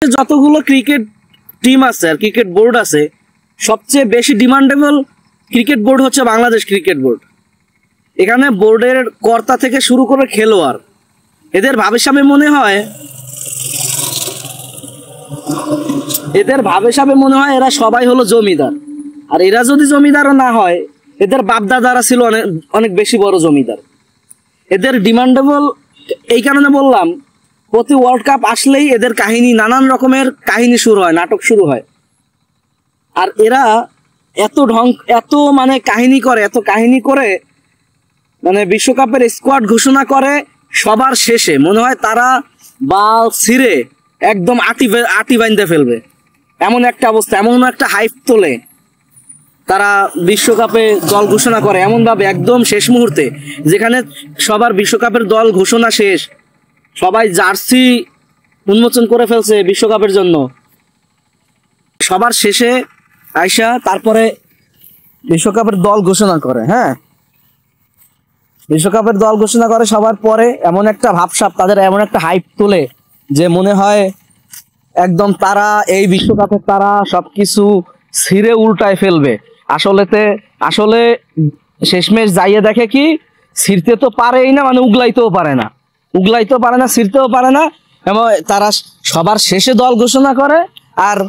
বাংলাদেশে যতগুলো cricket team আছে আর ক্রিকেট বোর্ড আছে, সবচেয়ে বেশি ডিমান্ডেবল ক্রিকেট বোর্ড হচ্ছে বাংলাদেশ ক্রিকেট বোর্ড। এখানে বোর্ডের কর্তা থেকে শুরু করে খেলোয়াড়, এদের ভাবে মনে হয় এরা সবাই হলো জমিদার। আর এরা যদি জমিদারও না হয়, এদের বাপদাদারা ছিল অনেক বেশি বড় জমিদার। এদের ডিমান্ডেবল এই কারণে বললাম, প্রতি ওয়ার্ল্ড কাপ আসলেই এদের কাহিনী, নানান রকমের কাহিনী শুরু হয়, নাটক শুরু হয়। আর এরা এত মানে কাহিনী করে মানে বিশ্বকাপের স্কোয়াড ঘোষণা করে সবার শেষে। মনে হয় তারা বাল ছিঁড়ে একদম আটি বাইন্ধে ফেলবে, এমন একটা অবস্থা, এমন একটা হাইপ তোলে। তারা বিশ্বকাপে দল ঘোষণা করে এমন ভাবে একদম শেষ মুহূর্তে, যেখানে সবার বিশ্বকাপের দল ঘোষণা শেষ, সবাই জার্সি উন্মোচন করে ফেলছে বিশ্বকাপের জন্য, সবার শেষে আইসা তারপরে বিশ্বকাপের দল ঘোষণা করে। হ্যাঁ, বিশ্বকাপের দল ঘোষণা করে সবার পরে এমন একটা ভাবসাব, তাদের এমন একটা হাইপ তোলে যে মনে হয় একদম তারা এই বিশ্বকাপে তারা সবকিছু ছিঁড়ে উল্টায় ফেলবে। আসলে শেষমেশ যাইয়ে দেখে কি, ছিঁড়তে তো পারেই না, মানে উগলাইতেও পারে না, ছিঁড়তেও পারে না। এবং তারা সবার শেষে দল ঘোষণা করে, আর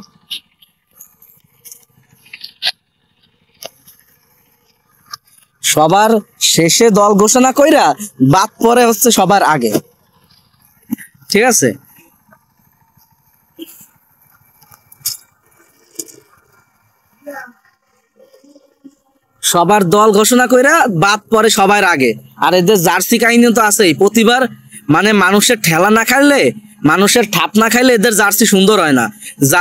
সবার শেষে দল ঘোষণা কইরা বাদ পরে হচ্ছে সবার আগে। ঠিক আছে, সবার দল ঘোষণা কইরা বাদ পরে সবার আগে। আর এদের জার্সি কাহিনী তো আছেই, প্রতিবার মানে মানুষের ঠেলা না খাইলে, মানুষের ঠাপ না খাইলে এদের জার্সি সুন্দর হয় না।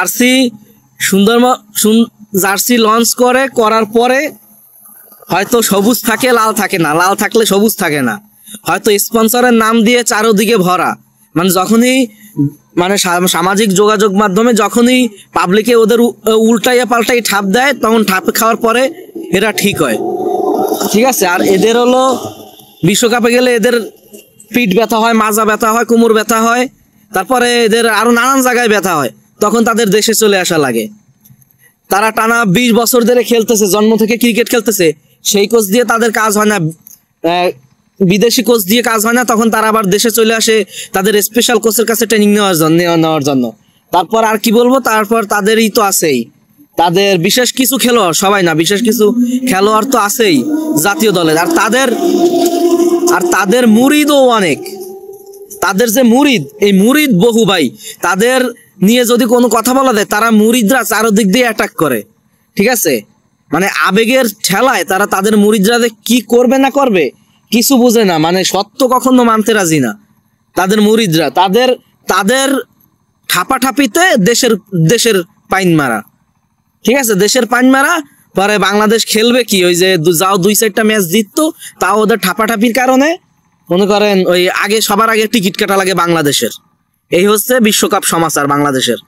জার্সি লঞ্চ করার পরে হয়তো সবুজ থাকে, লাল থাকে না, লাল থাকলে সবুজ থাকে না, হয়তো স্পন্সরের নাম দিয়ে চারোদিকে ভরা। মানে যখনই মানে সামাজিক যোগাযোগ মাধ্যমে যখনই পাবলিকে ওদের উল্টাইয়া পাল্টাই ঠাপ দেয়, তখন ঠাপ খাওয়ার পরে এরা ঠিক হয়। ঠিক আছে, আর এদের হলো বিশ্বকাপে গেলে এদের পিঠ ব্যথা হয়, মাজা ব্যথা হয়, কোমর ব্যথা হয়, তারপরে এদের আরো নানান জায়গায় ব্যথা হয়, তখন তাদের দেশে চলে আসা লাগে। তারা টানা 20 বছর ধরে খেলতেছে, জন্ম থেকে ক্রিকেট খেলতেছে, সেই কোচ দিয়ে তাদের কাজ হয় না, বিদেশি কোচ দিয়ে কাজ হয় না, তখন তারা আবার দেশে চলে আসে তাদের স্পেশাল কোচের কাছে ট্রেনিং নেওয়ার জন্য। তারপর আর কি বলবো, তারপর তাদেরই তো আছেই, তাদের বিশেষ কিছু খেলোয়াড়, সবাই না, বিশেষ কিছু খেলোয়াড় তো আছেই জাতীয় দলের। আর তাদের মুরিদও অনেক, তাদের যে মুরিদ, এই মুরিদ বহু ভাই, তাদের নিয়ে যদি কোনো কথা বলা যায়, তারা মুরিদরা চারদিক দিয়ে অ্যাটাক করে। ঠিক আছে, মানে আবেগের ঠেলায় তারা তাদের মুরিদরা কি করবে না করবে কিছু বুঝে না, মানে সত্য কখনো মানতে রাজি না তাদের মুরিদরা। তাদের ঠাপাঠাপিতে দেশের পাইন মারা। ঠিক আছে, দেশের পাইন মারা পরে বাংলাদেশ খেলবে কি, ওই যে যাও 2-4টা ম্যাচ জিততো, তাও ওদের ঠাপাঠাপির কারণে মনে করেন ওই সবার আগে টিকিট কাটা লাগে বাংলাদেশের। এই হচ্ছে বিশ্বকাপ সমাচার বাংলাদেশের।